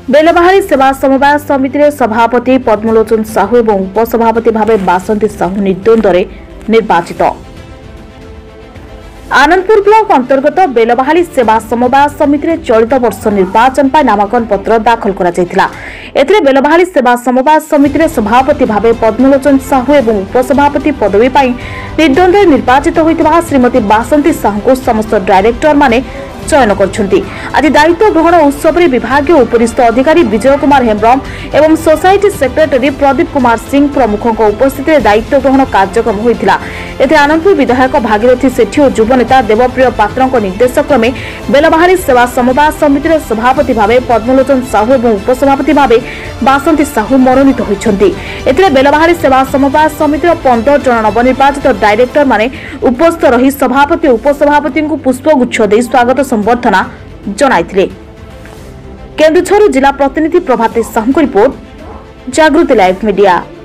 बेलबाहाली सेवा समवाय समिति रे सभापति पद्मलोचन साहू और उपसभापति भाव बासंती साहू निर्द्वंद्व निर्वाचित। आनंदपुर ब्लॉक अंतर्गत बेलबाहाली सेवा समवाय समिति रे चलित वर्ष निर्वाचन पर नामांकन पत्र दाखल करा जायतिला। एथिरे बेलबाहाली सेवा समवाय समिति रे सभापति भाव पद्मलोचन साहू और उपसभापति पदवी पर निर्द्वंद्व निर्वाचित होइतिबा श्रीमती बासंती साहू को समस्त डायरेक्टर माने चयन करछुंती। आज दायित्व ग्रहण उत्सव में विभागीय उपरिस्थ अधिकारी विजय कुमार हेम्ब्रम एवं सोसाइटी सेक्रेटरी प्रदीप कुमार सिंह प्रमुखों उपस्थित दायित्व ग्रहण कार्यक्रम होइतिला। एथे आनंदपुर विधायक भागीरथी सेठी और युवनेता देवप्रिय पात्र निर्देश क्रमे बेलबाहाली सेवा समवाय समिति सभापति भाव पद्मलोचन साहू और उपसभापति भाव बासंती साहू मनोनीत होइछंती। एथिरे बेलबाहाली सेवा समवाय समिति 15 जन नवनिर्वाचित डायरेक्टर माने उपस्थित रही सभापति उपसभापति को पुष्पगुच्छ दे स्वागत संबर्धना जनाइथिले। केन्दुझर जिला प्रतिनिधि Prabhati Sahu report, Jagruti live media.